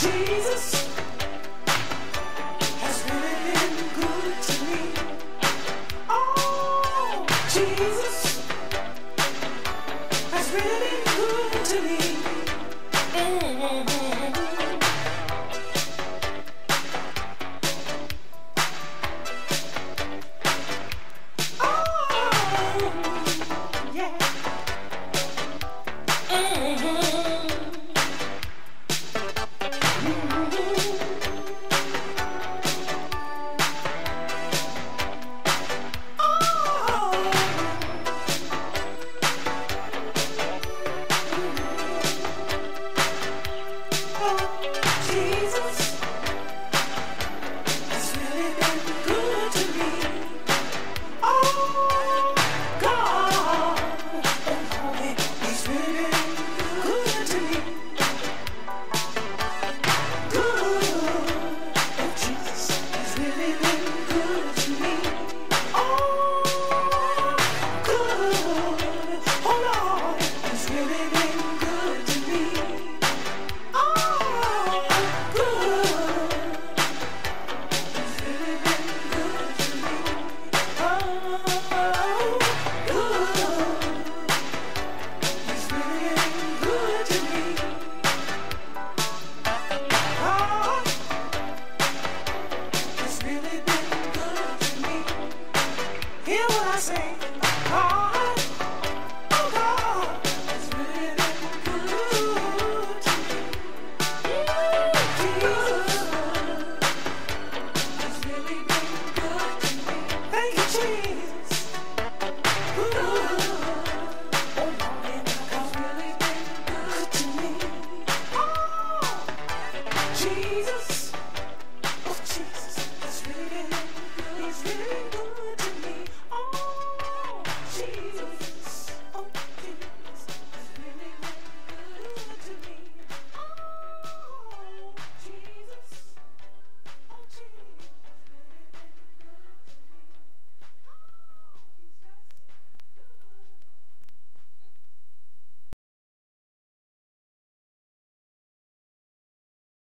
Jesus has really been good to me. Oh, Jesus has really been good to me. Oh, yeah. Hear what I say, God, oh God, it's really been good to me. Jesus, it's really been good to me. Thank you, Jesus. Ooh, oh Lord, it's really been good to me. Oh, Jesus.